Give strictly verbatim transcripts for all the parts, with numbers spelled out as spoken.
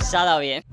Se ha dado bien.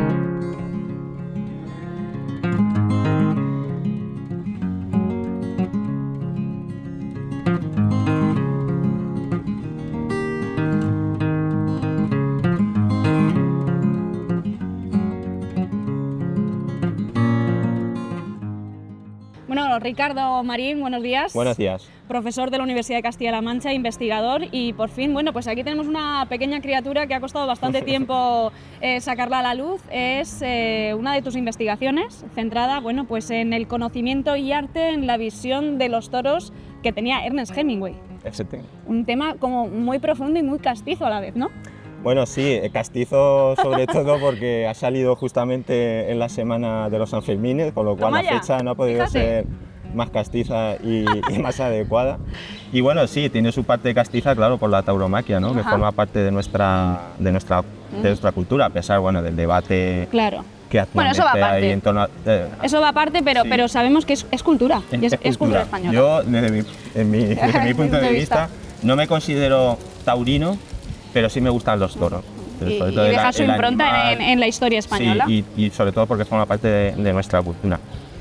Bueno, Ricardo Marín, buenos días. Buenos días. Profesor de la Universidad de Castilla-La Mancha, investigador, y por fin, bueno, pues aquí tenemos una pequeña criatura que ha costado bastante tiempo eh, sacarla a la luz. Es eh, una de tus investigaciones centrada, bueno, pues en el conocimiento y arte en la visión de los toros que tenía Ernest Hemingway. Exacto. Un tema como muy profundo y muy castizo a la vez, ¿no? Bueno, sí, castizo sobre todo porque ha salido justamente en la semana de los Sanfermines, con lo cual Toma la ya, fecha no ha podido fíjate. ser más castiza y, y más adecuada. Y bueno, sí, tiene su parte castiza, claro, por la tauromaquia, ¿no? Que Ajá. forma parte de nuestra, de nuestra, de nuestra cultura, a pesar, bueno, del debate Claro. que Bueno, eso va actualmente aparte. hay en torno a... eh, Eso va aparte, pero, Sí. pero sabemos que es, es cultura, y es, es cultura española. Yo, desde mi, en mi- desde mi punto de vista, no me considero taurino, pero sí me gustan los toros. Pero Y, sobre y todo el- deja su el impronta animal. en, en la historia española. Sí, y, y sobre todo porque forma parte de, de nuestra cultura.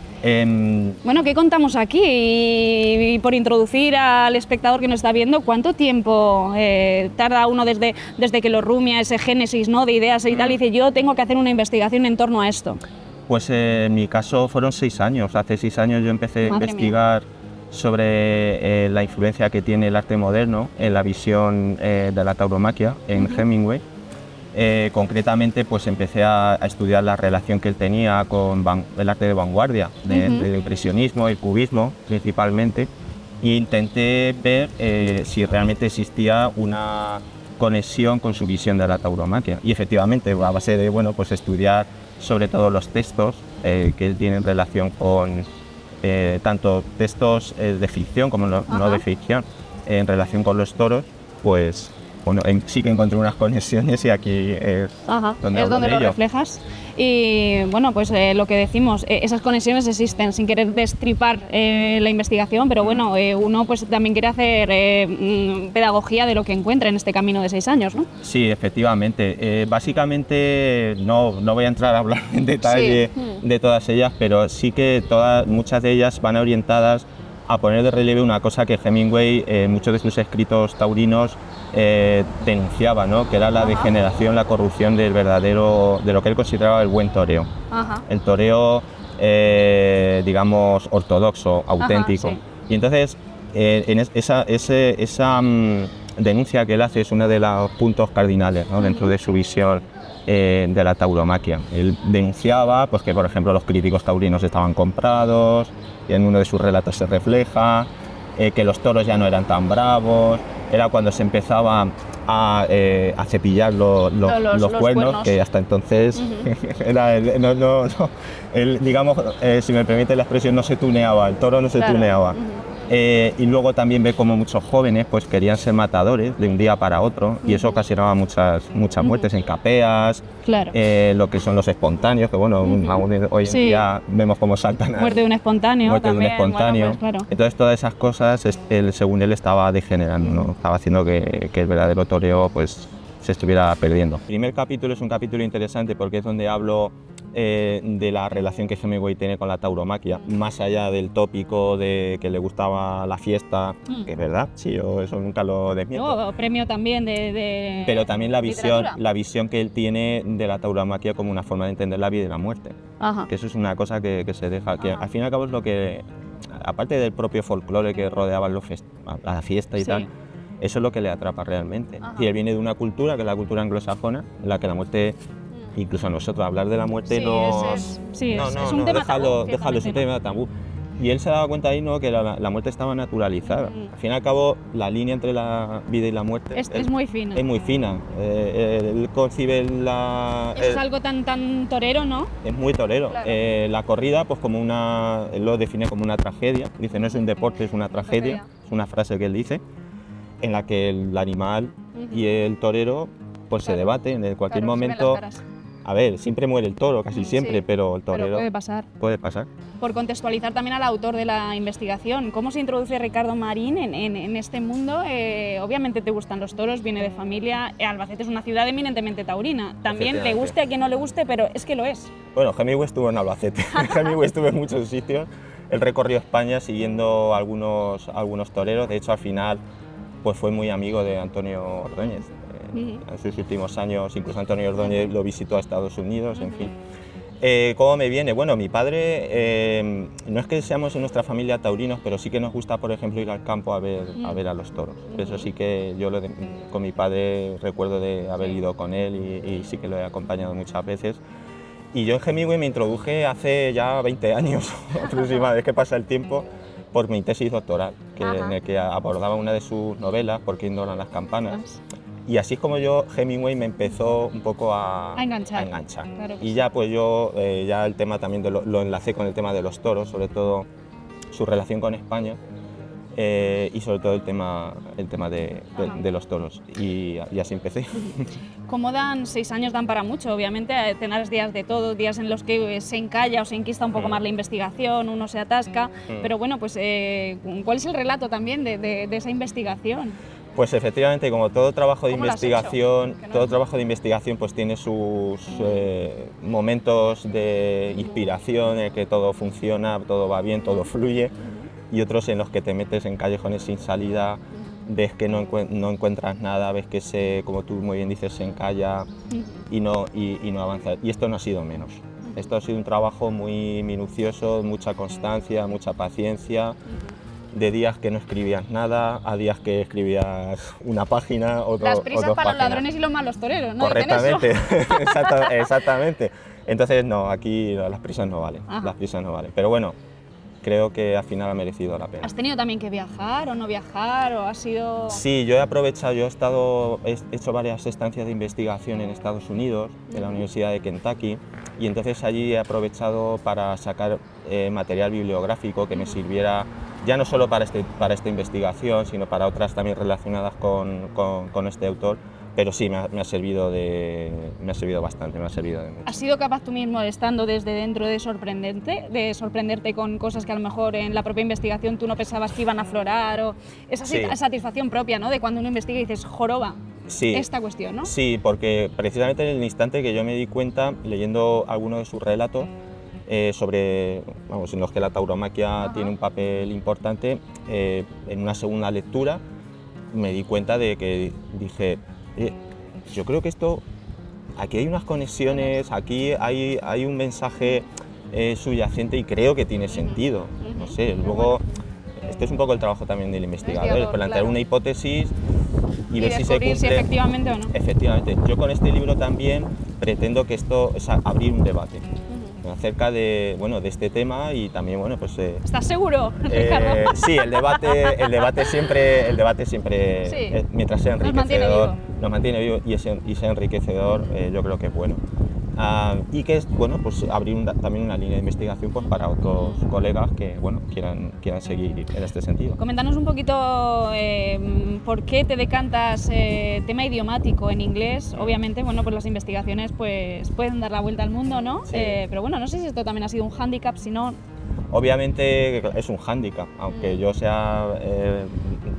Em, Bueno, ¿qué contamos aquí? Y, y por introducir al espectador que nos está viendo, ¿cuánto tiempo eh, tarda uno desde, desde que lo rumia, ese génesis, ¿no?, de ideas y tal, y dice, yo tengo que hacer una investigación en torno a esto? pues eh, en mi caso fueron seis años. Hace seis años yo empecé a Madre investigar sobre eh, la influencia que tiene el arte moderno en la visión eh, de la tauromaquia en Ujú. Hemingway. Eh, concretamente, pues empecé a, a estudiar la relación que él tenía con van- el arte de vanguardia, de- Ujú. del impresionismo, el cubismo principalmente, e intenté ver eh, si realmente existía una conexión con su visión de la tauromaquia. Y efectivamente, a base de bueno, pues estudiar sobre todo los textos eh, que él tiene en relación con eh, tanto textos eh, de ficción como no, no Ajá. de ficción, en relación con los toros, pues bueno, en- sí que encontré unas conexiones y aquí es Ajá, donde es hablo donde de lo ello. reflejas. Y bueno, pues eh, lo que decimos, eh, esas conexiones existen, sin querer destripar eh, la investigación, pero bueno, eh, uno pues también quiere hacer eh, mm, pedagogía de lo que encuentra en este camino de seis años, ¿no? Sí, efectivamente. Eh, básicamente no, no voy a entrar a hablar en detalle Sí. de todas ellas, pero sí que todas, muchas de ellas van orientadas a poner de relieve una cosa que Hemingway, en muchos de sus escritos taurinos, eh, denunciaba, ¿no? Que era la Ajá. degeneración, la corrupción del verdadero, de lo que él consideraba el buen toreo. Ajá. El toreo, eh, digamos, ortodoxo, auténtico. sí. Y entonces, eh, en es- esa, ese- esa mm, denuncia que él hace es uno de los puntos cardinales, ¿no?, dentro de su visión eh, de la tauromaquia. Él denunciaba pues, que, por ejemplo, los críticos taurinos estaban comprados, y en uno de sus relatos se refleja, eh, que los toros ya no eran tan bravos, era cuando se empezaba a, eh, a cepillar lo- lo- Los- los, los cuernos, cuernos. que hasta entonces era el- no, no, no, el, digamos, eh, si me permite la expresión, no se tuneaba, el toro no se Claro. tuneaba. Ujú. Eh, y luego también ve como muchos jóvenes pues querían ser matadores de un día para otro, y eso ocasionaba muchas, muchas muertes en capeas, Claro. eh, lo que son los espontáneos, que bueno, Ujú. aún hoy en Sí. día vemos cómo saltan a- Muerte de un espontáneo muerte de un también. espontáneo. Bueno, pues, claro. Entonces todas esas cosas, es- él, según él, estaba degenerando, ¿no? Estaba haciendo que, que el verdadero toreo pues, se estuviera perdiendo. El primer capítulo es un capítulo interesante porque es donde hablo eh, de la relación que Hemingway tiene con la tauromaquia, más allá del tópico de que le gustaba la fiesta, Mm. que es verdad, sí, yo eso nunca lo desmiento. Luego, premio también de, de Pero también la visión, literatura. la visión que él tiene de la tauromaquia como una forma de entender la vida y la muerte. Ajá. Que eso es una cosa que, que se deja, que Ajá. al fin y al cabo es lo que, aparte del propio folclore que rodeaba los fest- a la fiesta y Sí. tal, eso es lo que le atrapa realmente. Ajá. Y él viene de una cultura, que es la cultura anglosajona, en la que la muerte, incluso a nosotros, hablar de la muerte Sí, nos... es- es- sí, no, es- no, es un no, tema déjalo, tabú, déjalo, es un ciertamente, tema tabú. Y él se daba cuenta ahí, ¿no?, que la, la muerte estaba naturalizada. Mm. Al fin y al cabo, la línea entre la vida y la muerte Es, él- es muy fino. es muy fina. Eh, eh, él concibe la... Eso es el- algo tan, tan torero, ¿no? es muy torero. Claro. Eh, la corrida, pues como una, él lo define como una tragedia. Dice, no es un deporte, es una tragedia. Tragedia. Es una frase que él dice, en la que el animal Ujú. y el torero pues se Claro. debaten. En cualquier Claro, se ven las momento caras. A ver, siempre muere el toro, casi siempre, Sí, pero el torero... Pero puede pasar. Puede pasar. Por contextualizar también al autor de la investigación, ¿cómo se introduce Ricardo Marín en, en, en este mundo? Eh, obviamente te gustan los toros, viene de familia, Albacete es una ciudad eminentemente taurina. También le guste a quien no le guste, pero es que lo es. Bueno, Hemingway estuvo en Albacete, Hemingway estuvo en muchos sitios. Él recorrió España siguiendo algunos, algunos toreros, de hecho al final pues fue muy amigo de Antonio Ordóñez. En sus últimos años, incluso Antonio Ordóñez lo visitó a Estados Unidos, en fin. Eh, ¿Cómo me viene? Bueno, mi padre, eh, no es que seamos en nuestra familia taurinos, pero sí que nos gusta, por ejemplo, ir al campo a ver a, ver a los toros. Eso sí que yo lo de, con mi padre recuerdo de haber ido con él y, y sí que lo he acompañado muchas veces. Y yo en Hemingway me introduje hace ya veinte años, aproximadamente, es que pasa el tiempo, por mi tesis doctoral, que, en el que abordaba una de sus novelas, ¿Por qué ignoran las campanas? Y así es como yo, Hemingway me empezó un poco a, a enganchar. A enganchar. Claro y ya pues yo, eh, ya el tema también de lo, lo enlacé con el tema de los toros, sobre todo su relación con España eh, y sobre todo el tema, el tema de, de, de los toros. Y, y así empecé. Como dan seis años, dan para mucho, obviamente, tendrás días de todo, días en los que se encalla o se enquista un poco mm. más la investigación, uno se atasca, mm. pero bueno, pues eh, ¿cuál es el relato también de, de, de esa investigación? Pues efectivamente, como todo trabajo de investigación, no... todo trabajo de investigación pues tiene sus eh, momentos de inspiración, en que todo funciona, todo va bien, todo fluye, y otros en los que te metes en callejones sin salida, ves que no, encu no encuentras nada, ves que se, como tú muy bien dices, se encalla y no, y, y no avanza. Y esto no ha sido menos. Esto ha sido un trabajo muy minucioso, mucha constancia, mucha paciencia, de días que no escribías nada, a días que escribías una página o, Las prisas o dos para páginas. Los ladrones y los malos toreros, ¿no? Correctamente, Exacta, exactamente. Entonces, no, aquí no, las prisas no valen, Ajá. las prisas no valen. Pero bueno, creo que al final ha merecido la pena. ¿Has tenido también que viajar o no viajar o ha sido...? Sí, yo he aprovechado, yo he estado, he hecho varias estancias de investigación en Estados Unidos, en la Universidad de Kentucky, y entonces allí he aprovechado para sacar eh, material bibliográfico que me sirviera ya no solo para, este, para esta investigación, sino para otras también relacionadas con, con, con este autor, pero sí, me ha, me ha servido de, me ha servido bastante, me ha servido de mucho. ¿Has sido capaz tú mismo, estando desde dentro, de sorprenderte, de sorprenderte con cosas que a lo mejor en la propia investigación tú no pensabas que iban a aflorar, o esa sí. satisfacción propia, ¿no?, de cuando uno investiga y dices, joroba, sí, esta cuestión, ¿no? Sí, porque precisamente en el instante que yo me di cuenta, leyendo algunos de sus relatos, Eh, sobre, vamos, en los que la tauromaquia Ajá. tiene un papel importante, eh, en una segunda lectura me di cuenta de que dije, eh, yo creo que esto, aquí hay unas conexiones, aquí hay, hay un mensaje eh, subyacente y creo que tiene sentido, no sé, luego, este es un poco el trabajo también del investigador, es plantear claro. una hipótesis y, y ver si se cumple. Si efectivamente o no. Efectivamente, yo con este libro también pretendo que esto es abrir un debate acerca de, bueno, de este tema y también, bueno, pues... Eh, ¿Estás seguro, eh, Ricardo? Sí, el debate, el debate siempre, el debate siempre sí. eh, mientras sea enriquecedor, nos mantiene vivo, nos mantiene vivo y, es, y sea enriquecedor, eh, yo creo que es bueno. Uh, y que es, bueno, pues abrir un, también una línea de investigación pues, para otros colegas que, bueno, quieran, quieran seguir en este sentido. Coméntanos un poquito eh, por qué te decantas eh, tema idiomático en inglés. Obviamente, bueno, pues las investigaciones pues, pueden dar la vuelta al mundo, ¿no? Sí. Eh, pero bueno, no sé si esto también ha sido un hándicap, si no... Obviamente es un hándicap, aunque yo sea, eh,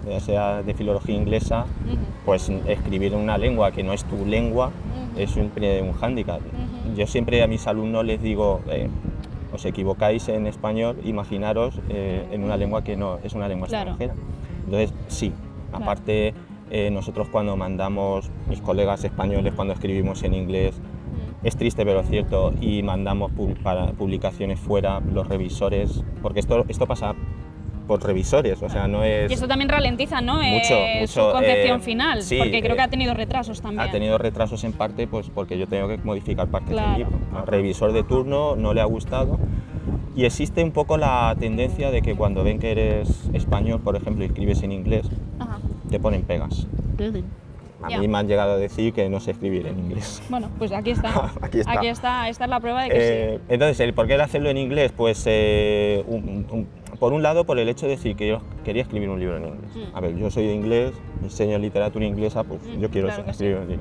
sea de filología inglesa, uh-huh. pues escribir en una lengua que no es tu lengua uh-huh. es un, un hándicap. Uh-huh. Yo siempre a mis alumnos les digo, eh, os equivocáis en español, imaginaros eh, en una lengua que no es una lengua claro. extranjera. Entonces, sí, claro. aparte eh, nosotros cuando mandamos, mis colegas españoles cuando escribimos en inglés, es triste pero cierto, y mandamos pub para publicaciones fuera, los revisores, porque esto, esto pasa por revisores, o sea, no es... Y eso también ralentiza, ¿no?, mucho, eh, mucho, su concepción eh, final, sí, porque creo eh, que ha tenido retrasos también. Ha tenido retrasos en parte pues porque yo tengo que modificar partes claro. del libro. Al revisor de turno no le ha gustado y existe un poco la tendencia de que cuando ven que eres español, por ejemplo, y escribes en inglés, Ajá. te ponen pegas. Uh-huh. A yeah. mí me han llegado a decir que no sé escribir en inglés. Bueno, pues aquí está. aquí está. Aquí está. Esta es la prueba de que eh, sí. Entonces, ¿el por qué hacerlo en inglés? Pues, eh, un, un, por un lado, por el hecho de decir que yo quería escribir un libro en inglés. Mm. A ver, yo soy de inglés, enseño literatura inglesa, pues mm, yo quiero claro escribir sí. un libro.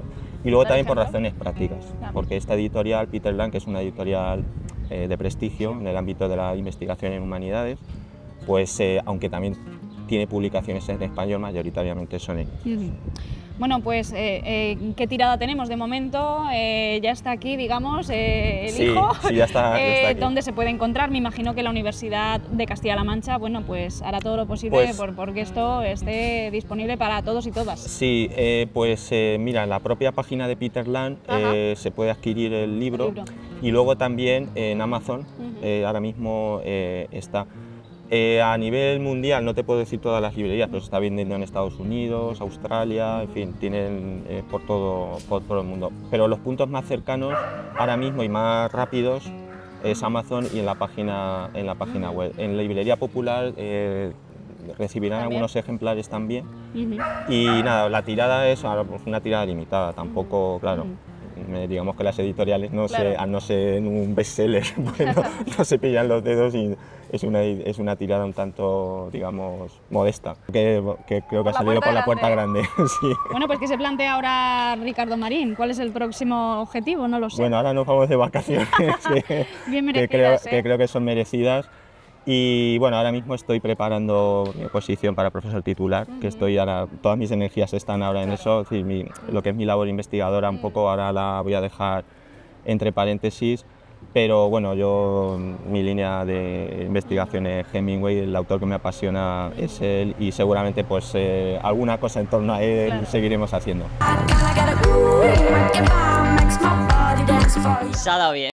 Y luego por también por ejemplo. razones prácticas, También. porque esta editorial, Peter Land, que es una editorial eh, de prestigio en el ámbito de la investigación en humanidades, pues eh, aunque también tiene publicaciones en español, mayoritariamente son en inglés. Bueno, pues, eh, eh, ¿qué tirada tenemos de momento? Eh, ya está aquí, digamos, eh, el Sí, hijo. sí, ya está, ya Eh, está aquí. ¿Dónde se puede encontrar? Me imagino que la Universidad de Castilla-La Mancha, bueno, pues hará todo lo posible Pues- por porque esto esté disponible para todos y todas. Sí, eh, pues eh, mira, en la propia página de Peter Land eh, se puede adquirir el libro, El libro. y luego también en Amazon, Ujú. eh, ahora mismo eh, está. Eh, a nivel mundial, no te puedo decir todas las librerías, pero se está vendiendo en Estados Unidos, Australia, en fin, tienen eh, por, todo, por todo el mundo. Pero los puntos más cercanos ahora mismo y más rápidos es Amazon y en la página, en la página web. En la librería popular eh, recibirán También. algunos ejemplares también. Ujú. Y nada, la tirada es ahora, pues, una tirada limitada, tampoco, claro. eh, Digamos que las editoriales, no Claro. sé, a no ser en un bestseller, pues no, no se pillan los dedos, y es una, es una tirada un tanto, digamos, modesta, que, que creo que Por ha la salido puerta por la puerta grande. Sí. Bueno, pues ¿qué se plantea ahora Ricardo Marín? ¿Cuál es el próximo objetivo? No lo sé. Bueno, ahora nos vamos de vacaciones, que, Bien que, creo, merecidas, ¿eh? que creo que son merecidas. Y bueno, ahora mismo estoy preparando mi oposición para profesor titular, que estoy ahora, todas mis energías están ahora en eso, es decir, mi- lo que es mi labor investigadora un poco ahora la voy a dejar entre paréntesis, pero bueno, yo, mi línea de investigación es Hemingway, el autor que me apasiona es él, y seguramente pues eh, alguna cosa en torno a él Claro. seguiremos haciendo. Se ha dado bien.